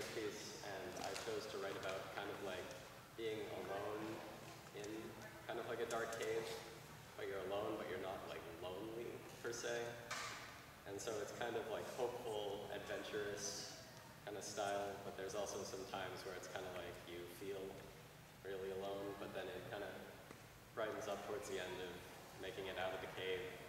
this piece, and I chose to write about kind of like being alone in kind of like a dark cave, but you're alone, but you're not like lonely per se. And so it's kind of like hopeful, adventurous kind of style, but there's also some times where it's kind of like you feel really alone, but then it kind of brightens up towards the end of making it out of the cave.